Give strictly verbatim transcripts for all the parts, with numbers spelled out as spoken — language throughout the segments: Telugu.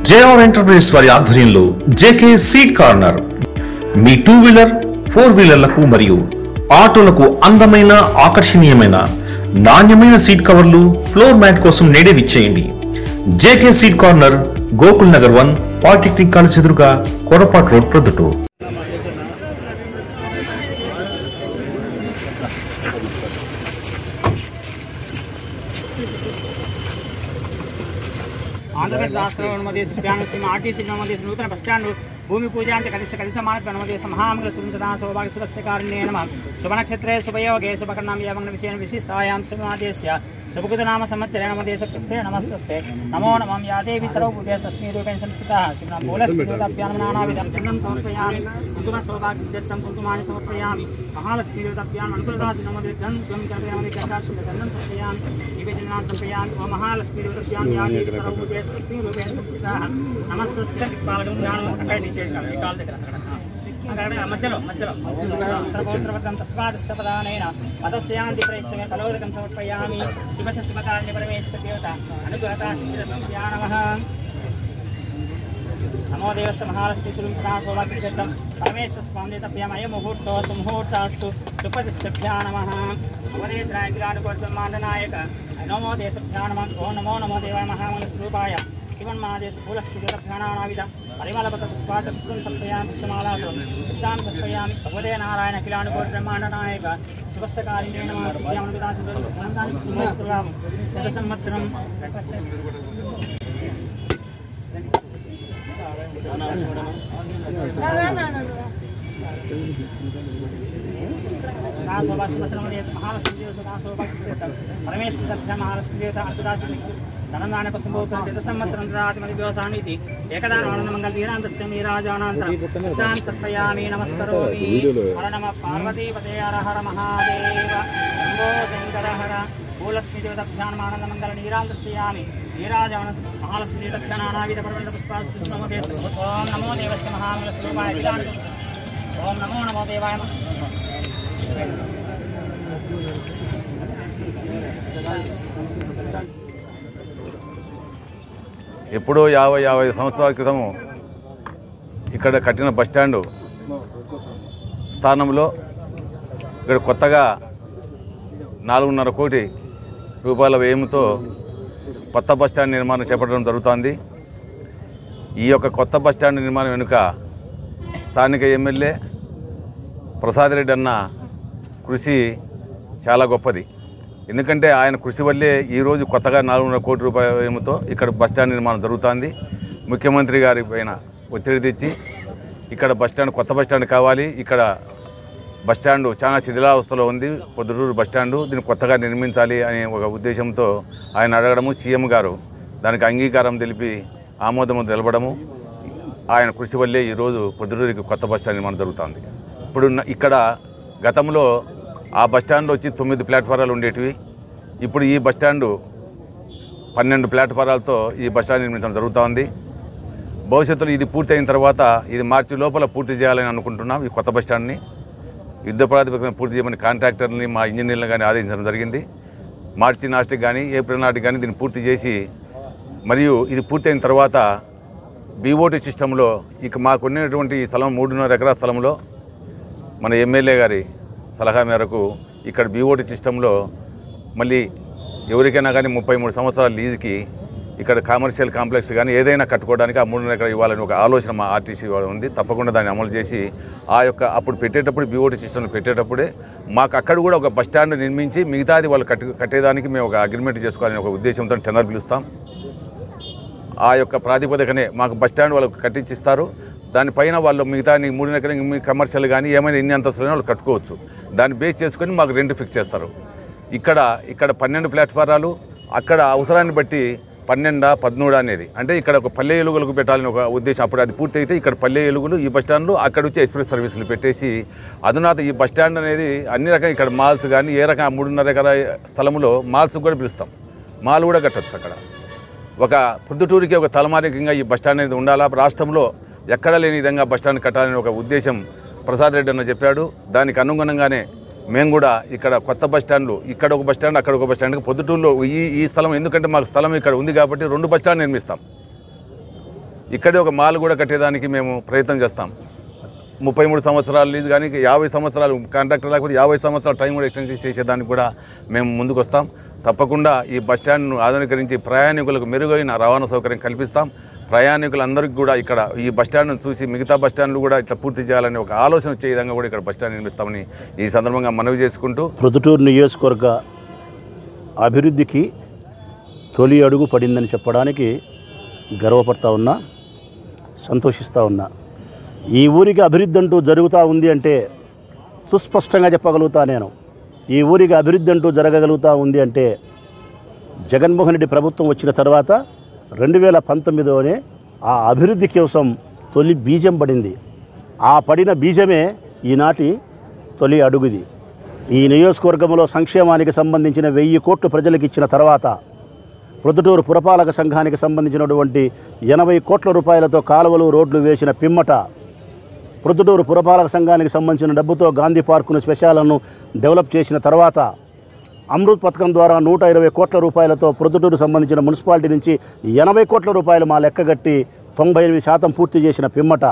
జేఆర్ ఎంటర్ప్రైజెస్ వారి ఆధ్వర్యంలో జేకే సీడ్ కార్నర్ మీ టూ వీలర్ ఫోర్ వీలర్లకు మరియు ఆటోలకు అందమైన ఆకర్షణీయమైన నాణ్యమైన సీట్ కవర్లు ఫ్లోర్ మ్యాట్ కోసం నేడే విచ్చేయండి. JK seed corner Gokul Nagar one polytechnic college ఎదురుగా కొరపాటు రోడ్ ప్రొద్దుటూరు. ఆంధ్రప్రదేశ్ రాష్ట్ర నమోదేశం ఆర్టీసీ నమోదేశం నూతన బస్టాండ్ భూమి పూజ అంటే కలిసి కలిసి మాత్ర నమోదేశం మహామంగళ సుంసదా సౌభాగ్య సురస్యకారణ్యే నమః శుభనక్షత్రే శుభయోగే శుభకర్ణాం యామంగళ విశేష విశిష్టాయాం శ్రీమాదేశ్య శుభకృతనామ సంవత్సరే నమోదేశకృతే నమస్తే నమో నమః యా దేవి సర్వభూతేస్మి రూపేణ సంస్థితః శ్రీనామ బోలస్మితాభ్యాం నానావిధం చందనం సమర్పయామి కుంకుమ సౌభాగ్యదత్తం కుంకుమాని సమర్పయామి మహాలక్ష్మీదేవతాభ్యాం అనుకూలదాసి నమోదే గం గం కర్మే నమోదే కర్కాశ గంధం సమర్పయామి నివేదనాం సమర్పయామి ఓ మహాలక్ష్మీదేవతాభ్యాం యా దేవి సర్వభూతేస్మి రూపేణ సంస్థితః నమస్తే పాలకం జ్ఞానం అక్కడ నిచేయాలి కాల్ దగ్గర అక్కడ మధ్యలో మధ్యలో పవిత్రవతం తస్మాదస్య పదానేన పదస్యాంతి ప్రేక్షమే ఫలోదకం సమర్పయామి శుభశ శుభకార్య పరమేశ్వర దేవత అనుగ్రహతా సిద్ధిరస్య నమః నమో దేవస్య మహాలక్ష్మీ సురుంసదా సౌభాగ్యదత్తం పరమేశ్వర స్పందితభ్యామయ ముహూర్తో సుముహూర్తాస్తు సుపతిష్టభ్యా నమః అవరేద్రాయకులానుకోర్బ్రహ్మాండనాయక నమో దేశభ్యా నమః ఓం నమో నమో దేవాయ మహామంగళ స్వరూపాయ శివన్మాదేశ పూలస్థితిరభ్యానావిధ పరిమళపత స్వాత విష్ణుం సత్పయామి పుష్పమాలాతో సిద్ధాం సత్పయామి భగవదే నారాయణ కిలానుకోటి బ్రహ్మాండనాయక శుభస్యకారిణే నమః విద్యామనుదాసం శత సంవత్సరం పరమేశ్వర మహాలక్ష్మీ ధనందానక సంభూతం శత సంవత్సరం రాతిమతి వ్యవసానీతి ఏకదానమంగళ వీరాంతస్య నీరాజానాంతరం సత్పయామి నమస్కరోమి హర నమః పార్వతీపతే హర హర మహాదేవ శంభో శంకర హర భూలక్ష్మీ దేవతాభ్యానమానందమంగళ నీరాంతస్యామి నీరాజాన మహాలక్ష్మీ దేవతాభ్యానానావిధ పర్వత పుష్పాత్మోదే ఓం నమో దేవస్య మహామంగళ స్వరూపాయ విలాంత ఓం నమో నమో దేవాయ ఎప్పుడో యాభై యాభై సంవత్సరాల క్రితము ఇక్కడ కట్టిన బస్టాండు స్థానంలో ఇక్కడ కొత్తగా నాలుగున్నర కోటి రూపాయల వ్యయంతో కొత్త బస్టాండ్ నిర్మాణం చేపట్టడం జరుగుతోంది. ఈ యొక్క కొత్త బస్టాండ్ నిర్మాణం వెనుక స్థానిక ఎమ్మెల్యే ప్రసాద్ రెడ్డి అన్న కృషి చాలా గొప్పది. ఎందుకంటే ఆయన కృషి వల్లే ఈరోజు కొత్తగా నాలుగున్నర కోటి రూపాయల వ్యయంతో ఇక్కడ బస్టాండ్ నిర్మాణం జరుగుతుంది. ముఖ్యమంత్రి గారి పైన ఒత్తిడి తెచ్చి ఇక్కడ బస్టాండ్ కొత్త బస్టాండ్ కావాలి, ఇక్కడ బస్టాండు చాలా శిథిలావస్థలో ఉంది, పొద్దుటూరు బస్టాండు, దీన్ని కొత్తగా నిర్మించాలి అనే ఒక ఉద్దేశంతో ఆయన అడగడము, సీఎం గారు దానికి అంగీకారం తెలిపి ఆమోదము తెలపడము, ఆయన కృషి వల్లే ఈరోజు పొద్దుటూరుకి కొత్త బస్టాండ్ నిర్మాణం జరుగుతుంది. ఇప్పుడు ఇక్కడ గతంలో ఆ బస్టాండ్ వచ్చి తొమ్మిది ప్లాట్ఫారాలు ఉండేటివి, ఇప్పుడు ఈ బస్టాండు పన్నెండు ప్లాట్ఫారాలతో ఈ బస్టాండ్ నిర్మించడం జరుగుతోంది. భవిష్యత్తులో ఇది పూర్తి అయిన తర్వాత ఇది మార్చి లోపల పూర్తి చేయాలని అనుకుంటున్నాం. ఈ కొత్త బస్టాండ్ని యుద్ధ ప్రాతిపదికన పూర్తి చేయమని కాంట్రాక్టర్ని మా ఇంజనీర్లను కానీ ఆదేశించడం జరిగింది. మార్చి నాటికి కానీ ఏప్రిల్ నాటికి కానీ దీన్ని పూర్తి చేసి, మరియు ఇది పూర్తి అయిన తర్వాత బీఓటీ సిస్టంలో ఇక మాకున్నటువంటి ఈ స్థలం మూడున్నర ఎకరాల స్థలంలో మన ఎమ్మెల్యే గారి సలహా మేరకు ఇక్కడ బీఓటీ సిస్టంలో మళ్ళీ ఎవరికైనా కానీ ముప్పై మూడు సంవత్సరాల లీజుకి ఇక్కడ కమర్షియల్ కాంప్లెక్స్ కానీ ఏదైనా కట్టుకోవడానికి ఆ మూడున్నర ఎకరాలు ఇవ్వాలని ఒక ఆలోచన మా ఆర్టీసీ ఉంది. తప్పకుండా దాన్ని అమలు చేసి ఆ యొక్క అప్పుడు పెట్టేటప్పుడు బీఓటీ సిస్టంలో పెట్టేటప్పుడే మాకు అక్కడ కూడా ఒక బస్టాండ్ నిర్మించి మిగతాది వాళ్ళు కట్టు కట్టేదానికి మేము ఒక అగ్రిమెంట్ చేసుకోవాలని ఒక ఉద్దేశంతో టెండర్ పిలుస్తాం. ఆ యొక్క ప్రాతిపదికనే మాకు బస్టాండ్ వాళ్ళకు కట్టించిస్తారు. దానిపైన వాళ్ళు మిగతా మూడు ఎకరాలు కమర్షియల్ కానీ ఏమైనా ఎన్ని అంతస్తులు వాళ్ళు కట్టుకోవచ్చు. దాన్ని బేస్ చేసుకొని మాకు రెంట్ ఫిక్స్ చేస్తారు. ఇక్కడ ఇక్కడ పన్నెండు ప్లాట్ఫారాలు, అక్కడ అవసరాన్ని బట్టి పన్నెండా పదమూడు అనేది, అంటే ఇక్కడ ఒక పల్లె ఎలుగులకు పెట్టాలని ఒక ఉద్దేశం. అప్పుడు అది పూర్తి అయితే ఇక్కడ పల్లె ఎలుగులు ఈ బస్టాండ్లో అక్కడ వచ్చి ఎక్స్ప్రెస్ సర్వీసులు పెట్టేసి అధునాత ఈ బస్టాండ్ అనేది అన్ని రకాల ఇక్కడ మాల్స్ కానీ ఏ రకం మూడున్నర ఎకరా స్థలంలో మాల్స్ కూడా పిలుస్తాం, మాల్ కూడా కట్టచ్చు. అక్కడ ఒక పొద్దుటూరికి ఒక తలమారికంగా ఈ బస్టాండ్ అనేది ఉండాలా, రాష్ట్రంలో ఎక్కడ లేని విధంగా బస్టాండ్ కట్టాలని ఒక ఉద్దేశం ప్రసాద్ రెడ్డి అన్న చెప్పాడు. దానికి అనుగుణంగానే మేము కూడా ఇక్కడ కొత్త బస్టాండ్లు, ఇక్కడ ఒక బస్టాండ్ అక్కడ ఒక బస్టాండ్, పొద్దుటూరులో ఈ ఈ స్థలం ఎందుకంటే మాకు స్థలం ఇక్కడ ఉంది కాబట్టి రెండు బస్టాండ్ నిర్మిస్తాం. ఇక్కడే ఒక మాల్ కూడా కట్టేదానికి మేము ప్రయత్నం చేస్తాం. ముప్పై మూడు సంవత్సరాలు లీజు కానీ యాభై సంవత్సరాలు కాంట్రాక్టర్ లేకపోతే యాభై సంవత్సరాల టైం కూడా ఎక్స్టెన్షన్ చేసేదానికి కూడా మేము ముందుకు వస్తాం. తప్పకుండా ఈ బస్టాండ్ను ఆధునీకరించి ప్రయాణికులకు మెరుగైన రవాణా సౌకర్యం కల్పిస్తాం. ప్రయాణికులందరికీ కూడా ఇక్కడ ఈ బస్టాండ్ను చూసి మిగతా బస్టాండ్లు కూడా ఇట్లా పూర్తి చేయాలని ఒక ఆలోచన వచ్చే విధంగా కూడా ఇక్కడ బస్టాండ్ నిర్మిస్తామని ఈ సందర్భంగా మనవి చేసుకుంటూ, ప్రొద్దుటూరు నియోజకవర్గ అభివృద్ధికి తొలి అడుగు పడిందని చెప్పడానికి గర్వపడతా ఉన్నా, సంతోషిస్తూ ఉన్నా. ఈ ఊరికి అభివృద్ధి అంటూ జరుగుతూ ఉంది అంటే సుస్పష్టంగా చెప్పగలుగుతా నేను. ఈ ఊరికి అభివృద్ధి అంటూ జరగగలుగుతూ ఉంది అంటే జగన్మోహన్ రెడ్డి ప్రభుత్వం వచ్చిన తర్వాత రెండు వేల పంతొమ్మిదిలోనే ఆ అభివృద్ధి కోసం తొలి బీజం పడింది. ఆ పడిన బీజమే ఈనాటి తొలి అడుగుది. ఈ నియోజకవర్గంలో సంక్షేమానికి సంబంధించిన వెయ్యి కోట్లు ప్రజలకు ఇచ్చిన తర్వాత ప్రొద్దుటూరు పురపాలక సంఘానికి సంబంధించినటువంటి ఎనభై కోట్ల రూపాయలతో కాలువలు రోడ్లు వేసిన పిమ్మట ప్రొద్దుటూరు పురపాలక సంఘానికి సంబంధించిన డబ్బుతో గాంధీ పార్కును స్పెషాలను డెవలప్ చేసిన తర్వాత అమృత్ పథకం ద్వారా నూట ఇరవై కోట్ల రూపాయలతో ప్రొద్దుటూరు సంబంధించిన మున్సిపాలిటీ నుంచి ఎనభై కోట్ల రూపాయలు మా లెక్కగట్టి తొంభై ఎనిమిది శాతం పూర్తి చేసిన పిమ్మట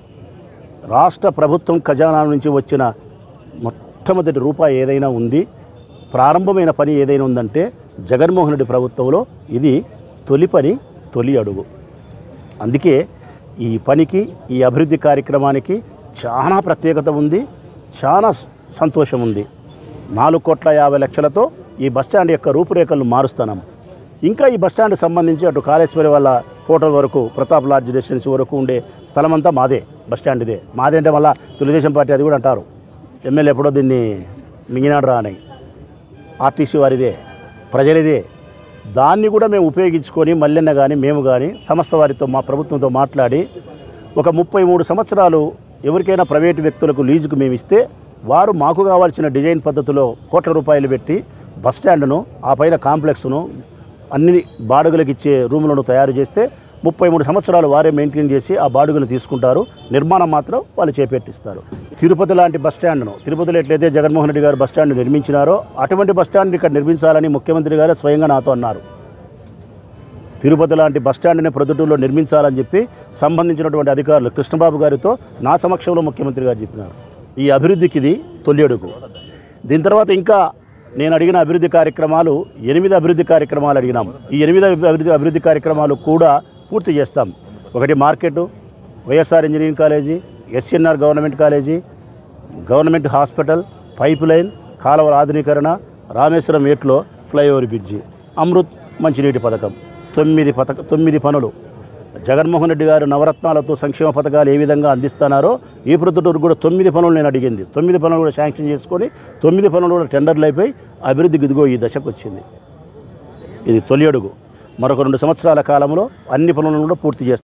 రాష్ట్ర ప్రభుత్వం ఖజానా నుంచి వచ్చిన మొట్టమొదటి రూపాయి ఏదైనా ఉంది, ప్రారంభమైన పని ఏదైనా ఉందంటే జగన్మోహన్ రెడ్డి ప్రభుత్వంలో ఇది తొలి పని, తొలి అడుగు. అందుకే ఈ పనికి, ఈ అభివృద్ధి కార్యక్రమానికి చాలా ప్రత్యేకత ఉంది, చాలా సంతోషం ఉంది. నాలుగు కోట్ల యాభై లక్షలతో ఈ బస్టాండ్ యొక్క రూపురేఖలను మారుస్తున్నాం. ఇంకా ఈ బస్టాండ్ సంబంధించి అటు కాళేశ్వరి వాళ్ళ హోటల్ వరకు, ప్రతాప్ లాడ్జ్ రెసిడెన్సీ వరకు ఉండే స్థలం అంతా మాదే, బస్టాండ్ ఇదే. మాదే అంటే మళ్ళీ తెలుగుదేశం పార్టీ అది కూడా అంటారు, ఎమ్మెల్యే ఎప్పుడో దీన్ని మింగినాడు రా అని. ఆర్టీసీ వారిదే, ప్రజలదే. దాన్ని కూడా మేము ఉపయోగించుకొని మల్లెన్న కానీ మేము కానీ సంస్థ వారితో, మా ప్రభుత్వంతో మాట్లాడి ఒక ముప్పై మూడు సంవత్సరాలు ఎవరికైనా ప్రైవేటు వ్యక్తులకు లీజుకు మేము ఇస్తే వారు మాకు కావాల్సిన డిజైన్ పద్ధతిలో కోట్ల రూపాయలు పెట్టి బస్టాండ్ను, ఆ పైన కాంప్లెక్స్ను, అన్ని బాడుగులకు ఇచ్చే రూములను తయారు చేస్తే ముప్పై మూడు సంవత్సరాలు వారే మెయింటైన్ చేసి ఆ బాడుగును తీసుకుంటారు. నిర్మాణం మాత్రం వాళ్ళు చేపట్టిస్తారు. తిరుపతి లాంటి బస్టాండ్ను, తిరుపతిలో ఎట్లయితే జగన్మోహన్ రెడ్డి గారు బస్టాండ్ నిర్మించినారో అటువంటి బస్టాండ్ ఇక్కడ నిర్మించాలని ముఖ్యమంత్రి గారు స్వయంగా నాతో అన్నారు. తిరుపతి లాంటి బస్టాండ్ని ప్రొద్దుటూరులో నిర్మించాలని చెప్పి సంబంధించినటువంటి అధికారులు కృష్ణబాబు గారితో నా సమక్షంలో ముఖ్యమంత్రి గారు చెప్పినారు. ఈ అభివృద్ధికి ఇది తొలి అడుగు. దీని తర్వాత ఇంకా నేను అడిగిన అభివృద్ధి కార్యక్రమాలు ఎనిమిది అభివృద్ధి కార్యక్రమాలు అడిగినాం. ఈ ఎనిమిది అభివృద్ధి అభివృద్ధి కార్యక్రమాలు కూడా పూర్తి చేస్తాం. ఒకటి market, YSR engineering college, SNR government college, government hospital, pipeline, కాలువల ఆధునీకరణ, రామేశ్వరం ఏట్లో ఫ్లైఓవర్ బ్రిడ్జి, అమృత్ మంచినీటి పథకం. తొమ్మిది పథక తొమ్మిది పనులు జగన్మోహన్ రెడ్డి గారు నవరత్నాలతో సంక్షేమ పథకాలు ఏ విధంగా అందిస్తున్నారో ఈ ప్రొద్దుటూరు కూడా తొమ్మిది పనులు నేను అడిగింది. తొమ్మిది పనులు కూడా శాంక్షన్ చేసుకొని తొమ్మిది పనులు కూడా టెండర్లు అయిపోయి అభివృద్ధికి ఇదిగో ఈ దశకు వచ్చింది. ఇది తొలి అడుగు. మరొక రెండు సంవత్సరాల కాలంలో అన్ని పనులను కూడా పూర్తి చేస్తాం.